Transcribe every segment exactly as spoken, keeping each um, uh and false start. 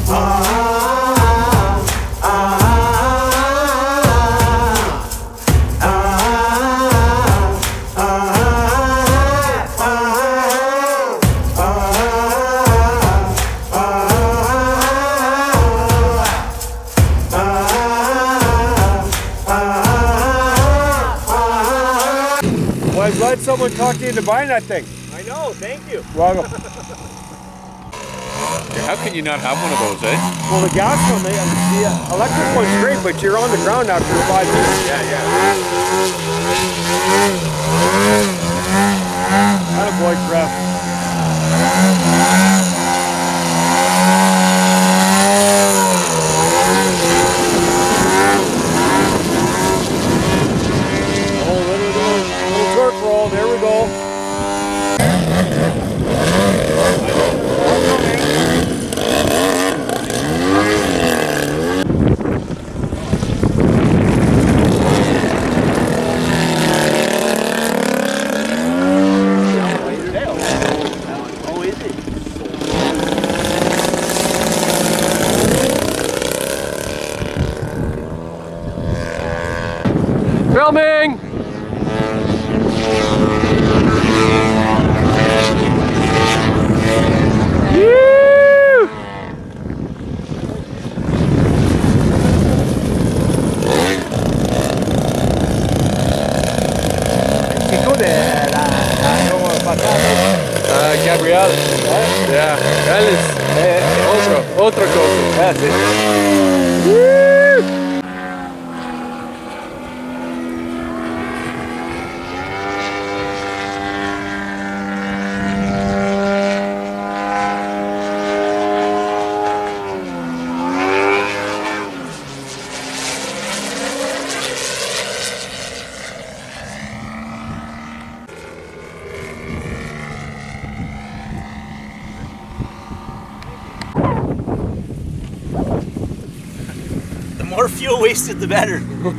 I'm glad someone talked you into buying that thing. I know, thank you. Well, how can you not have one of those, eh? well the gas one, the, the electric one's great, but you're on the ground after five minutes. Yeah, yeah. Attaboy, Trev. There we go. Filming! Uh, Gabriel. Eh? Yeah. Alice. Eh, otro. Otra cosa. That's it. Woo! The more fuel wasted, the better.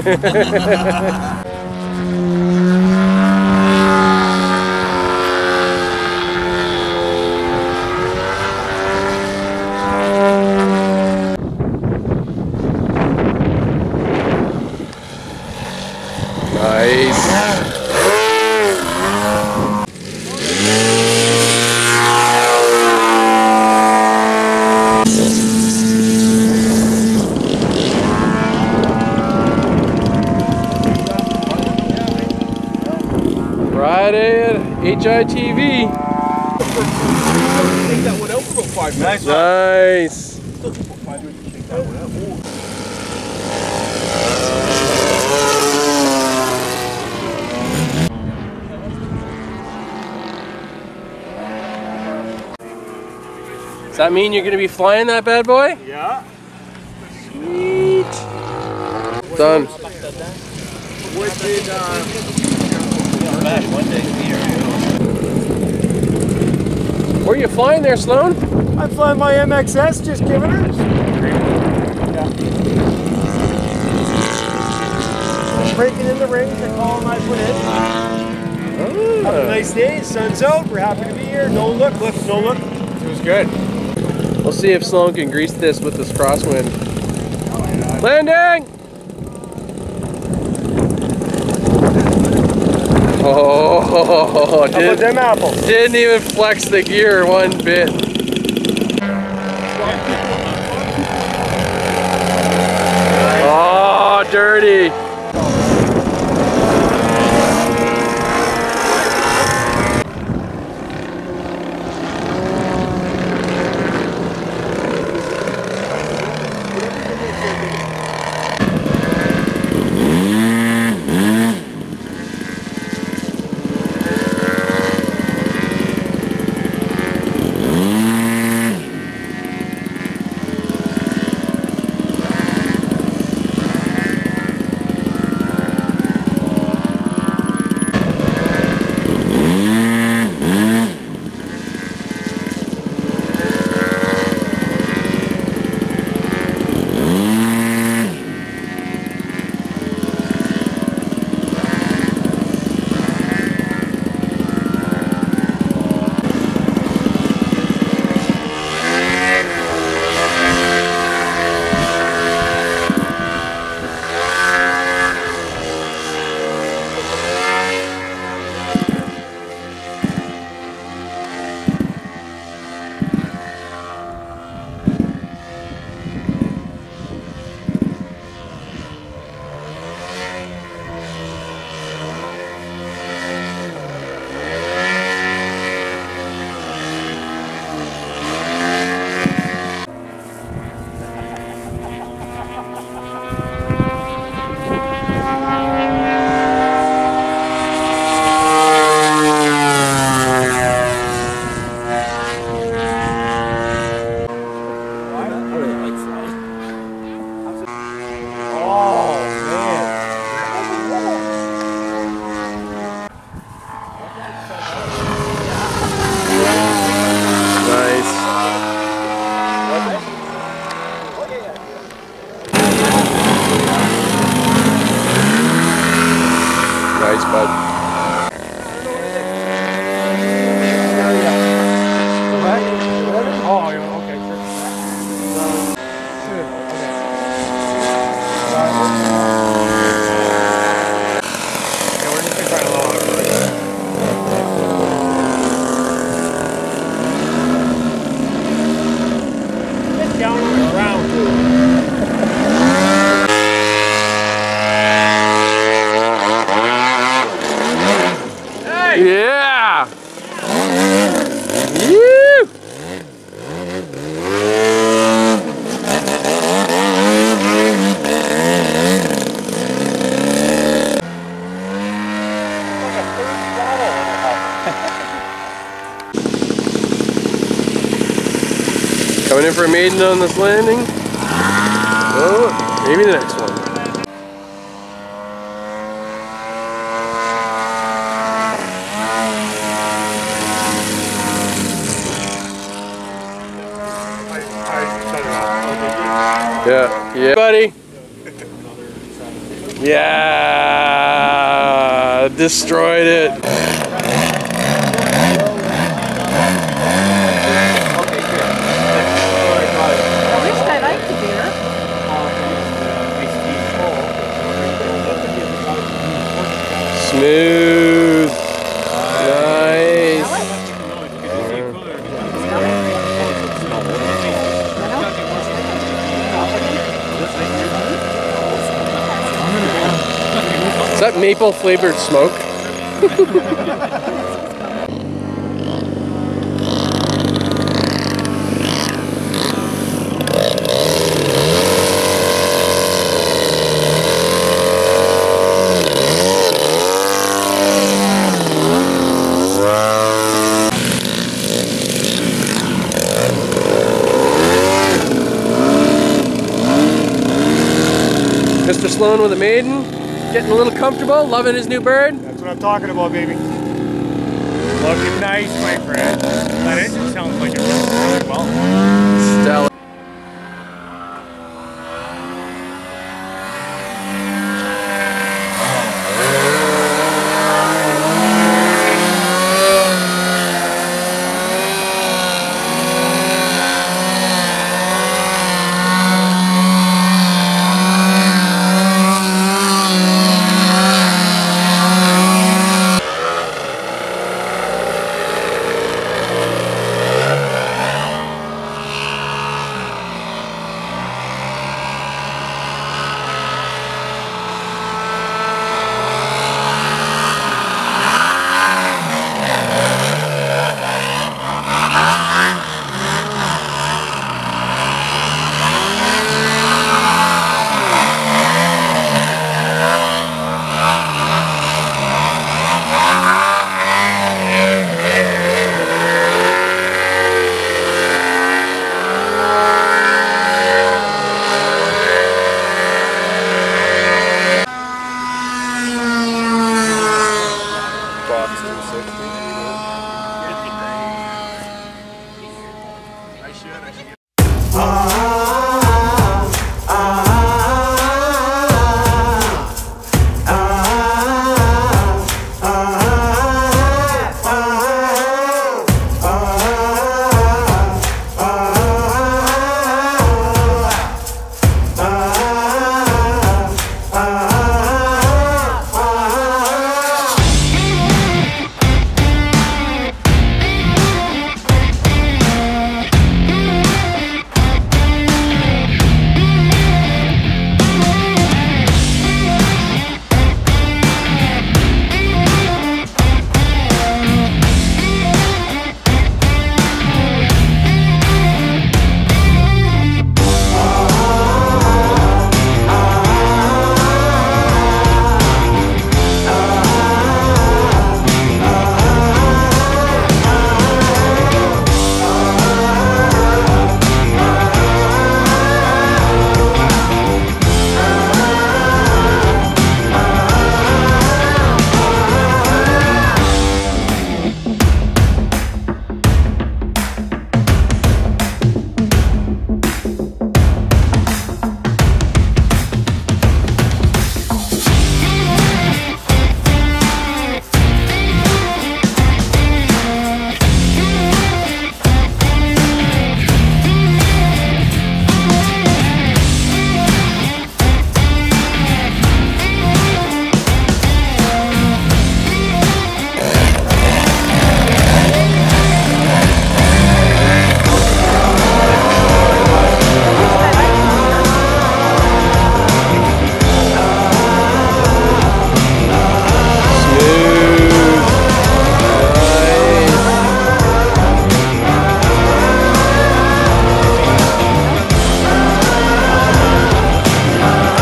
Nice. Friday at H I T V. Take that one out for about five minutes. Nice. Took about five minutes to take that one out. Does that mean you're going to be flying that bad boy? Yeah. Sweet. Done. What did, uh... Where are you flying there, Sloan? I'm flying my M X S, just giving her. Yeah. Breaking in the range, I call him, I put in. Have a nice day, sun's out, we're happy to be here. No look, look, no look. It was good. We'll see if Sloan can grease this with this crosswind. Landing! Oh, How about them apples? Didn't even flex the gear one bit. Oh, dirty. for a maiden on this landing. Oh, maybe the next one. Yeah, yeah, buddy. Yeah, destroyed it. Smooth. Nice. Is that maple flavored smoke? Mister Sloan with a maiden, getting a little comfortable, loving his new bird. That's what I'm talking about, baby. Looking nice, my friend. That engine sounds like it runs really well. Stellar.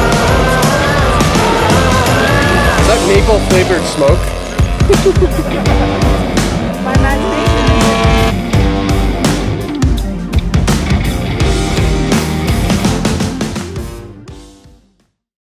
maple flavored smoke.